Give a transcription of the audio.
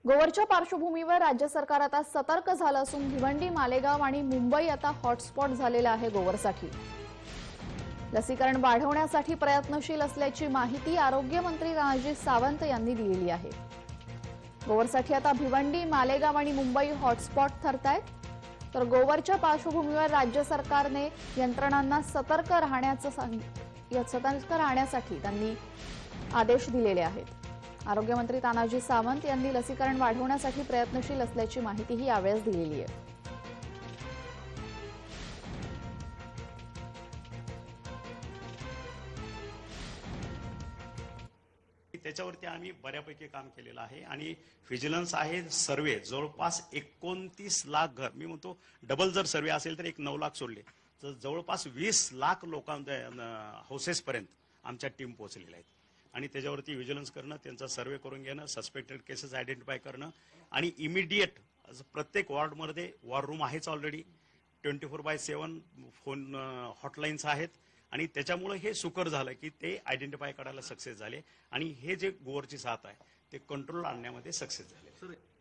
गोवरच्या पार्श्वभूमीवर राज्य सरकार आता सतर्क झालं असून भिवंडी, मालेगाव आणि मुंबई आता हॉटस्पॉट झालेला आहे गोवरसाठी। लसीकरण वाढवण्यासाठी प्रयत्नशील असल्याची माहिती आरोग्य मंत्री तनाजी सावंत यांनी दिलेली आहे। गोवरसाठी आता भिवंडी, मालेगाव आणि मुंबई हॉटस्पॉट ठरतायत। तर गोवरच्या पार्श्वभूमीवर राज्य सरकारने यंत्रणांना सतर्क राहण्यासाठी त्यांनी आदेश दिलेले आहेत। आरोग्यमंत्री तनाजी सावंत यांनी लसीकरण वाढवण्यासाठी प्रयत्नशील असल्याची माहितीही यावेळेस दिलेली आहे। त्याच्यावरती आम्ही बऱ्यापैकी काम केलेलं आहे आणि व्हिजिलन्स आहे सर्वे जवळपास 29 लाख घर, मी म्हणतो डबल जर सर्वे असेल तर 9 लाख सोडले तर जवळपास 20 लाख हाऊसेस पर्यंत आमच्या टीम पोहोचलेल्या आहेत आणि त्याच्यावरती व्हिजिलन्स करणं, त्यांचा सर्वे करून घेणं, सस्पेक्टेड केसेस आयडेंटिफाय करणं आणि इमिडिएट प्रत्येक वॉर्डमध्ये वॉर रूम आहेच ऑलरेडी, 24/7 फोन हॉटलाईन्स आहेत आणि त्याच्यामुळे हे सुकर झालं की ते आयडेंटिफाय करायला सक्सेस झाले आणि हे जे गोवरची साथ आहे ते कंट्रोल आणण्यामध्ये सक्सेस झाले।